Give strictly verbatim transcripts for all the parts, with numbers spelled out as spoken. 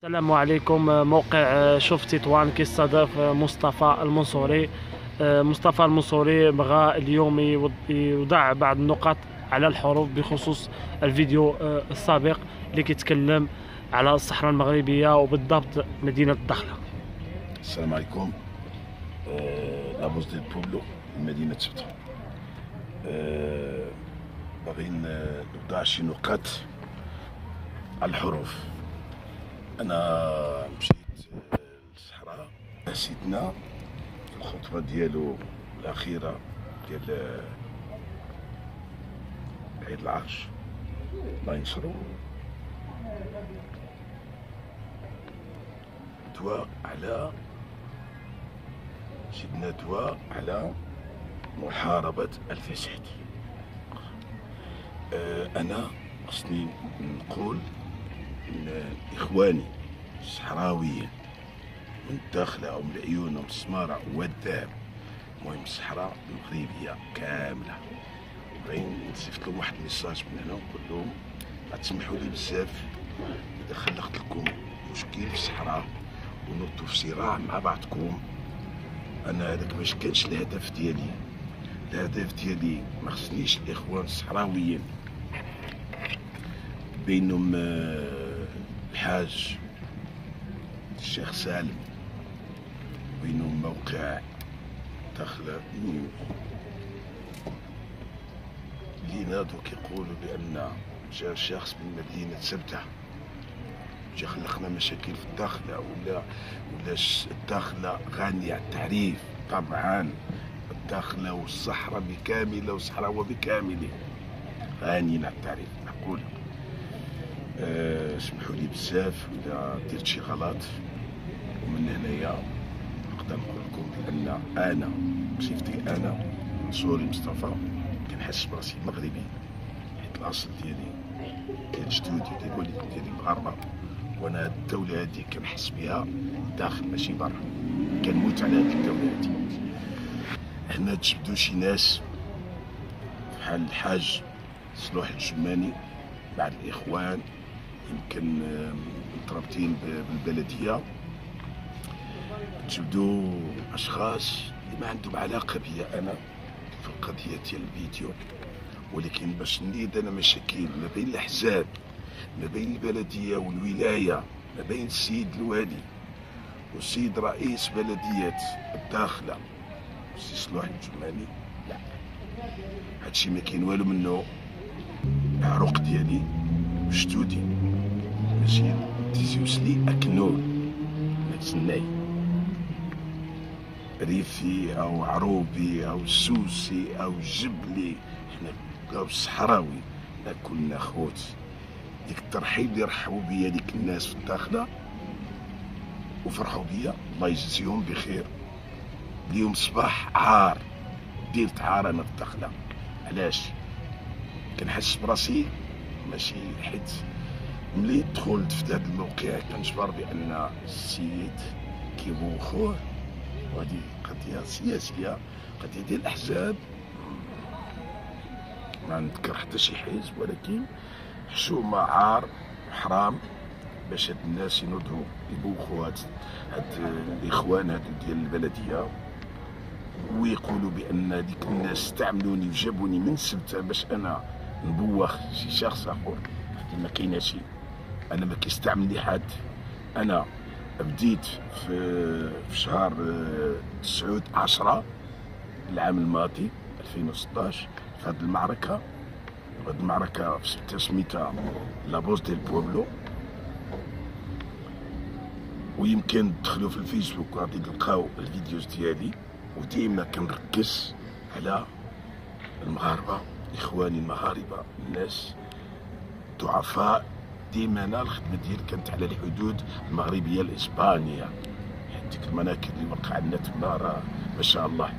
السلام عليكم. موقع شوف تطوان كيستضيف مصطفى المنصوري. مصطفى المنصوري بغى اليوم يوضع بعض النقط على الحروف بخصوص الفيديو السابق اللي كيتكلم على الصحراء المغربية وبالضبط مدينة الدخلة. السلام عليكم. أه لابوز ديال بوبلو مدينة سبتة. أه باغيين نوضع شي نقاط على الحروف. انا مشيت للصحراء سيدنا في الخطبه ديالو الاخيره ديال عيد العرش الله ينصرو دواء على سيدنا دواء على محاربه الفساد. أه انا خصني نقول ان اخواني الصحراويين من الداخله ومن العيون ومن السماره والذهب، المهم الصحراء المغربيه كامله، بغيت نصيفط لهم واحد الميساج من هنا ونقول لهم غتسمحوا لي بزاف اذا خلقت لكم مشكل في الصحراء ونوضوا في صراع مع بعضكم. انا هذاك ماش كانش الهدف ديالي. الهدف ديالي ما خصنيش الاخوان الصحراويين بينهم الحاج الشيخ سالم بينهم موقع دخلة اللي ناضوا كيقولوا بان جا شخص من مدينة سبتة جا خلقنا مشاكل في الداخلة ولا ولا الداخلة غنية عن التعريف. طبعا الداخلة والصحراء بكاملة والصحراء بكامله غنيين عن التعريف. نقول اسمحوا لي بزاف اذا درت شي غلط، ومن هنايا نقدر نقول لكم بان انا بصفتي انا منصوري مصطفى كنحس براسي مغربي، حيت الاصل ديالي ديال جدودي ديال والدي ديالي مغاربه، وانا هاد الدوله هادي كنحس بها داخل ماشي برا، كنموت على هاد الدوله هادي. حنا تجبدوا شي ناس بحال الحاج صلوح الجماني مع الاخوان يمكن مترابطين بالبلديه، تجبدوا اشخاص اللي ما عندهم علاقه بيا انا في القضيه ديال الفيديو، ولكن باش نريد انا مشاكل ما بين الاحزاب، ما بين البلديه والولايه، ما بين السيد الوالي والسيد رئيس بلديه الداخله السي صلوح الجماني. لا، هادشي ما كاين والو منه. العروق ديالي وجدودي ماشي تيزيوسلي اكنول متسناي ريفي او عروبي او سوسي او جبلي، حنا او الصحراوي حنا كلنا خوت. ديك الترحيب اللي رحبوا بيا ديك الناس في الداخله وفرحوا بيا الله يجزيهم بخير، اليوم صباح عار ديرت عار انا في الداخله. علاش؟ كنحس براسي ماشي حيت ملي دخلت في هذا الموقع كنجبر بان السيد كيبغوا خوه، وهذه قضيه سياسيه، قضيه ديال الاحزاب، ما نذكر حتى شي حزب، ولكن حشومه عار حرام باش هاد الناس ينوضوا يبوخوا هاد هاد الاخوان هادو ديال البلديه ويقولوا بان ديك الناس استعملوني وجابوني من سبته باش انا نبوخ شي شخص اخر. ما كايناش، انا ما كيستعملني حد. انا بديت في في شهر تسعود عشرة العام الماضي ألفين وستطاش في هذه المعركه. هذه المعركه في سبتة سميتها لابوز ديال بوبلو، ويمكن تدخلوا في الفيسبوك وغادي تلقاو الفيديوز ديالي، وديما كنركز على المغاربه، اخواني المغاربه، الناس ضعفاء. ديما انا الخدمه ديالي كانت على الحدود المغربيه الاسبانيه، حيت ديك المناكب اللي وقع لنا تما راه ما شاء الله.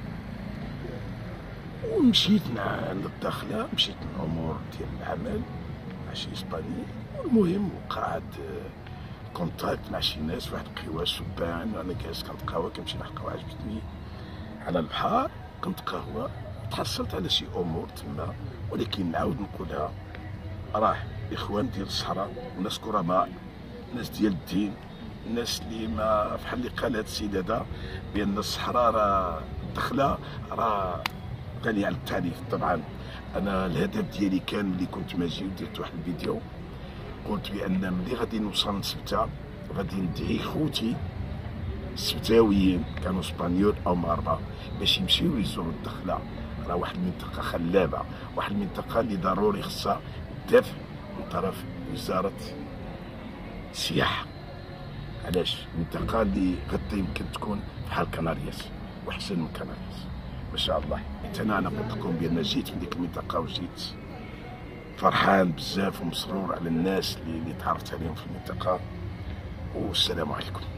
ومشيت عند الداخله، مشيت الامور ديال العمل مع شي اسباني، والمهم وقعت كونتاكت مع شي ناس، واحد القهوه شبان، انا جالس كنت قهوه كنمشي نحط قهوه عجبتني على البحر، كنت قهوه تحصلت على شي امور تما. ولكن نعاود نقولها، راه اخوان ديال الصحراء وناس كرماء، ناس ديال الدين، الناس اللي ما بحال اللي قالت السيده هذا بان الصحراء راه الدخله راه غاليه على التعريف. طبعا انا الهدف ديالي كان ملي كنت ماجي ودرت واحد الفيديو قلت بان ملي غادي نوصل لسبته غادي ندعي خوتي السبتاويين كانوا اسبانيول او مغاربه باش يمشيو يزوروا الدخله. راه واحد المنطقه خلابه، واحد المنطقه اللي ضروري خصها دفع من طرف وزاره السياحه. علاش؟ منطقه اللي غدا يمكن تكون بحال كنارياس وحسن من كنارياس ما شاء الله. حتى انا انا قلت لكم بان جيت من ديك المنطقه وجيت فرحان بزاف ومسرور على الناس اللي, اللي تعرفت عليهم في المنطقه. والسلام عليكم.